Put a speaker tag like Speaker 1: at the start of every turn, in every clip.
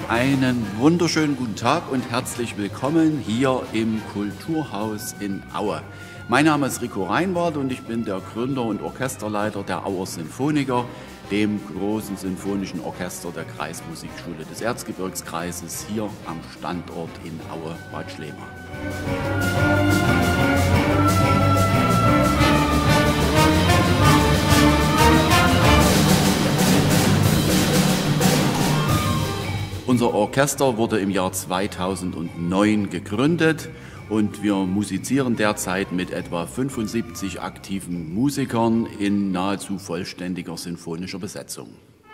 Speaker 1: Einen wunderschönen guten Tag und herzlich willkommen hier im Kulturhaus in Aue. Mein Name ist Rico Reinwart und ich bin der Gründer und Orchesterleiter der Auer Sinfoniker, dem großen sinfonischen Orchester der Kreismusikschule des Erzgebirgskreises hier am Standort in Aue-Bad Schlema. Unser Orchester wurde im Jahr 2009 gegründet und wir musizieren derzeit mit etwa 75 aktiven Musikern in nahezu vollständiger sinfonischer Besetzung.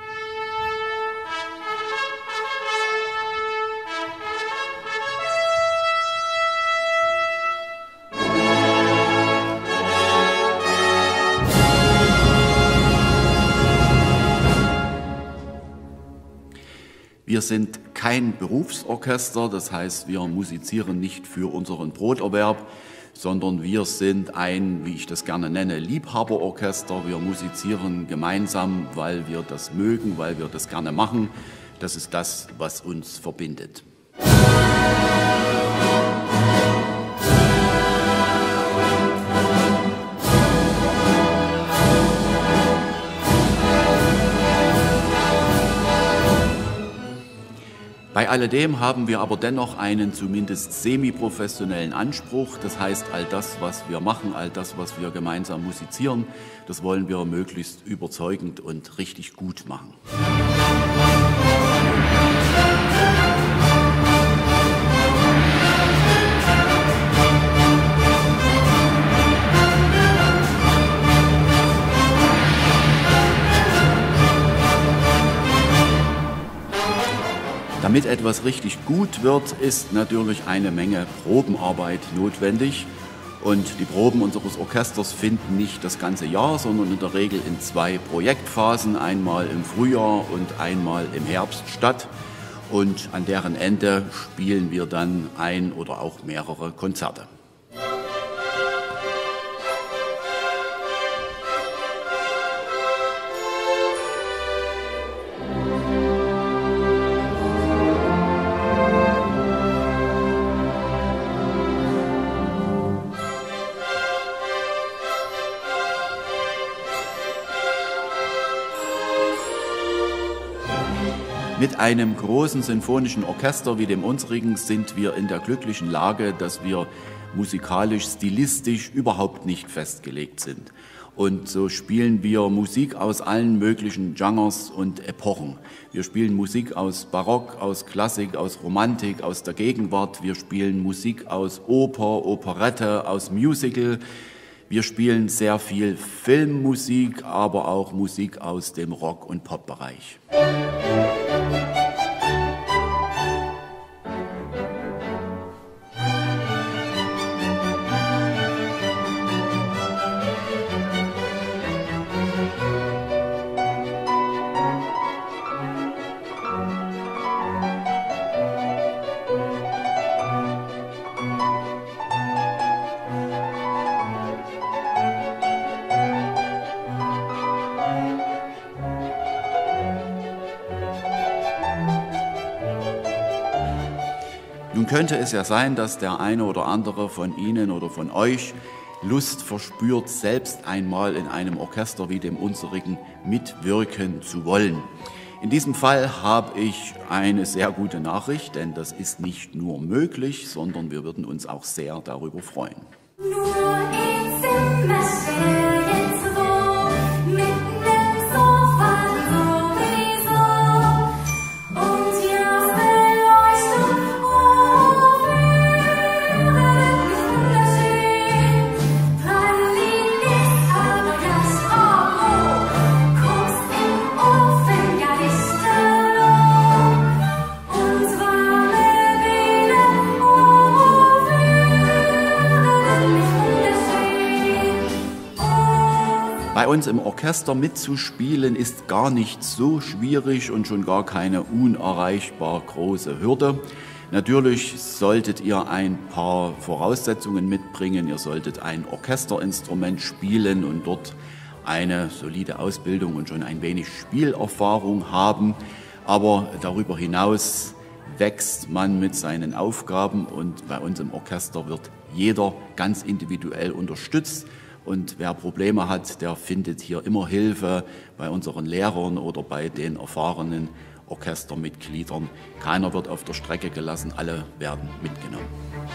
Speaker 1: Wir sind kein Berufsorchester, das heißt, wir musizieren nicht für unseren Broterwerb, sondern wir sind ein, wie ich das gerne nenne, Liebhaberorchester. Wir musizieren gemeinsam, weil wir das mögen, weil wir das gerne machen. Das ist das, was uns verbindet. Bei alledem haben wir aber dennoch einen zumindest semi-professionellen Anspruch. Das heißt, all das, was wir machen, all das, was wir gemeinsam musizieren, das wollen wir möglichst überzeugend und richtig gut machen. Damit etwas richtig gut wird, ist natürlich eine Menge Probenarbeit notwendig. Und die Proben unseres Orchesters finden nicht das ganze Jahr, sondern in der Regel in 2 Projektphasen, einmal im Frühjahr und einmal im Herbst statt. Und an deren Ende spielen wir dann ein oder auch mehrere Konzerte. Mit einem großen sinfonischen Orchester wie dem unsrigen sind wir in der glücklichen Lage, dass wir musikalisch, stilistisch überhaupt nicht festgelegt sind. Und so spielen wir Musik aus allen möglichen Genres und Epochen. Wir spielen Musik aus Barock, aus Klassik, aus Romantik, aus der Gegenwart. Wir spielen Musik aus Oper, Operette, aus Musical. Wir spielen sehr viel Filmmusik, aber auch Musik aus dem Rock- und Pop-Bereich. Nun könnte es ja sein, dass der eine oder andere von Ihnen oder von euch Lust verspürt, selbst einmal in einem Orchester wie dem unsrigen mitwirken zu wollen. In diesem Fall habe ich eine sehr gute Nachricht, denn das ist nicht nur möglich, sondern wir würden uns auch sehr darüber freuen. Bei uns im Orchester mitzuspielen ist gar nicht so schwierig und schon gar keine unerreichbar große Hürde. Natürlich solltet ihr ein paar Voraussetzungen mitbringen. Ihr solltet ein Orchesterinstrument spielen und dort eine solide Ausbildung und schon ein wenig Spielerfahrung haben. Aber darüber hinaus wächst man mit seinen Aufgaben und bei uns im Orchester wird jeder ganz individuell unterstützt. Und wer Probleme hat, der findet hier immer Hilfe bei unseren Lehrern oder bei den erfahrenen Orchestermitgliedern. Keiner wird auf der Strecke gelassen, alle werden mitgenommen.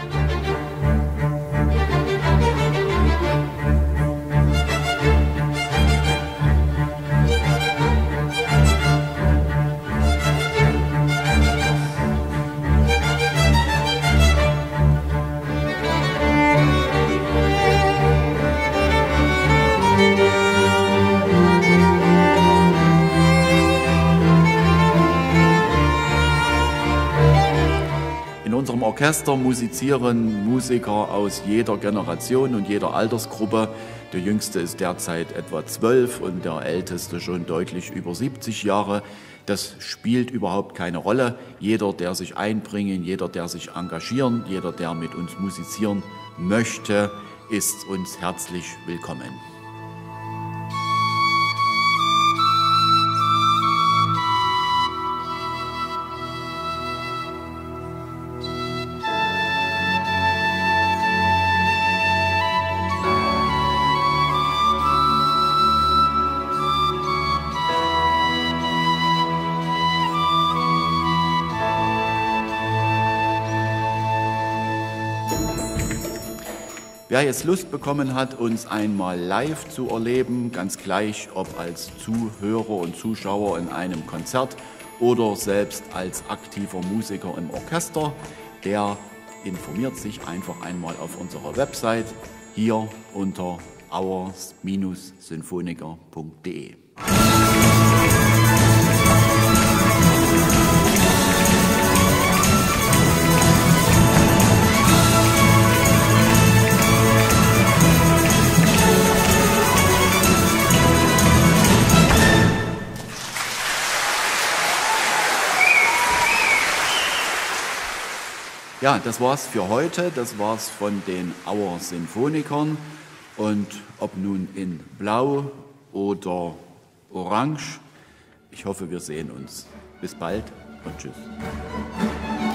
Speaker 1: In unserem Orchester musizieren Musiker aus jeder Generation und jeder Altersgruppe. Der Jüngste ist derzeit etwa 12 und der Älteste schon deutlich über 70 Jahre. Das spielt überhaupt keine Rolle. Jeder, der sich einbringen, jeder, der sich engagieren, jeder, der mit uns musizieren möchte, ist uns herzlich willkommen. Wer jetzt Lust bekommen hat, uns einmal live zu erleben, ganz gleich ob als Zuhörer und Zuschauer in einem Konzert oder selbst als aktiver Musiker im Orchester, der informiert sich einfach einmal auf unserer Website hier unter auer-symphoniker.de. Ja, das war's für heute. Das war's von den Auer Symphonikern. Und ob nun in Blau oder Orange, ich hoffe, wir sehen uns. Bis bald und tschüss.